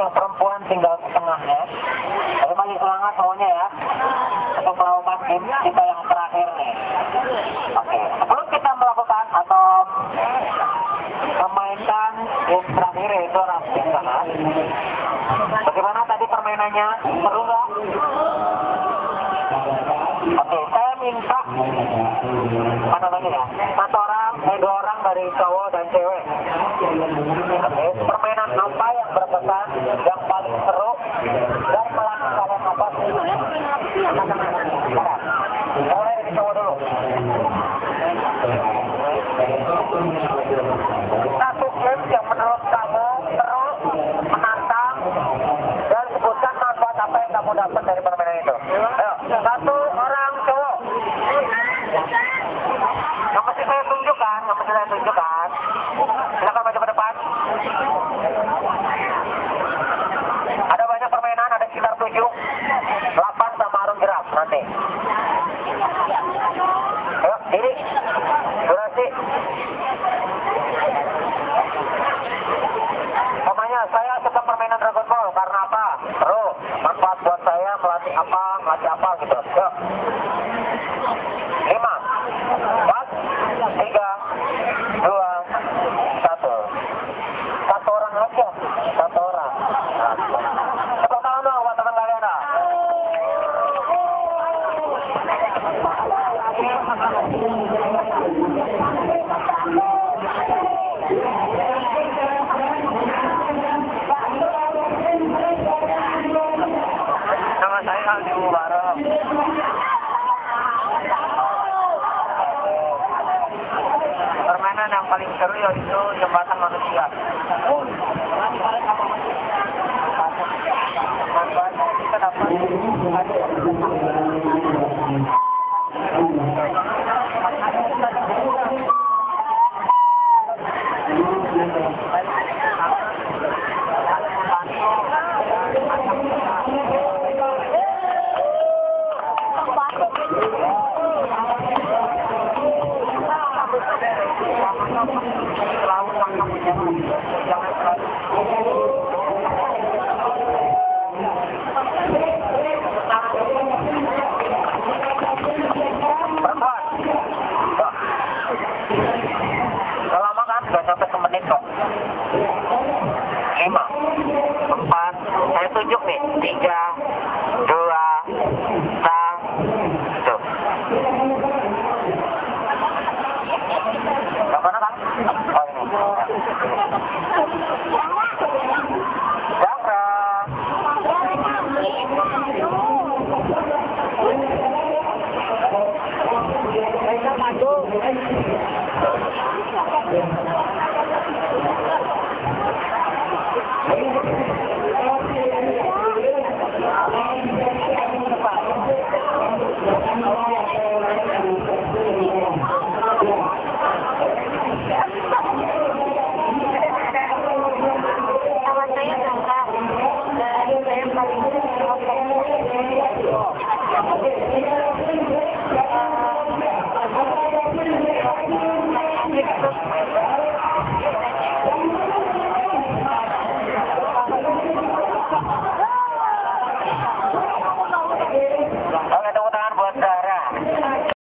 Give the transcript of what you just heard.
yang perempuan tinggal setengahnya. Jadi masih semangat semuanya ya. Untuk melakukan game kita yang terakhir nih. Oke, sebelum kita melakukan atau memainkan game terakhir yaitu rafting sana. Bagaimana tadi permainannya? Seru nggak? Oke, saya minta apa namanya ya? Dua orang dari cowok dan cewek. Oke, permainan apa yang berkesan, yang paling seru, dan melatih kalian apa sih? Mulai dari cowok dulu. Satu game yang menurut kamu seru, menantang, dan sebutkan manfaat apa yang kamu dapat dari permainan itu. Ayo, satu orang cowok. Yang mesti saya tunjukkan, silakan maju ke depan. Ada banyak permainan, ada sekitar 7, 8 sama arung jeram nanti. Ayo, diri, durasi. Namanya saya suka permainan Dragon Ball karena apa? Seru, manfaat buat saya, melatih apa gitu. Ayo. 5, 4, 3, 2, 1. Satu orang aja.